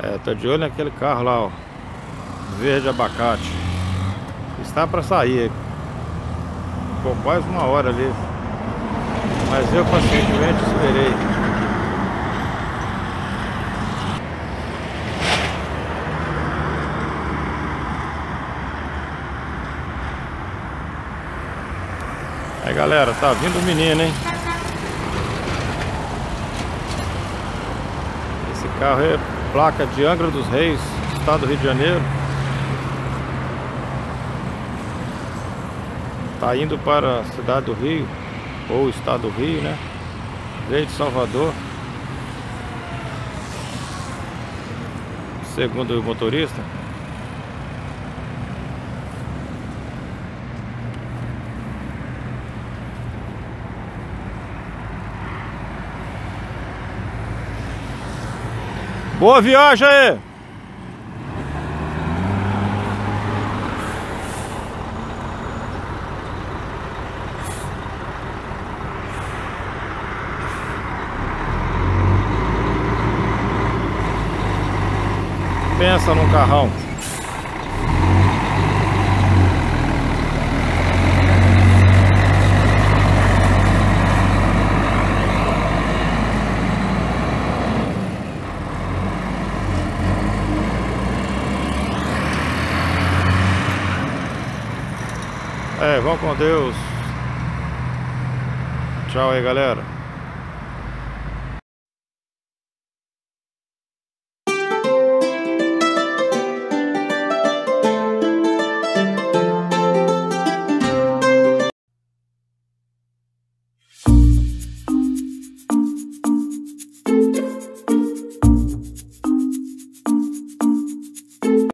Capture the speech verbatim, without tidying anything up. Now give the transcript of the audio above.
É, tô de olho naquele carro lá, ó, verde abacate. Está para sair. Ficou quase uma hora ali, mas eu pacientemente esperei. Aí galera, tá vindo o menino, hein? Esse carro é placa de Angra dos Reis, estado do Rio de Janeiro. Tá indo para a cidade do Rio, ou estado do Rio, né? Veio de Salvador. Segundo o motorista. Boa viagem aí! Pensa num carrão. É, vão com Deus. Tchau aí, galera.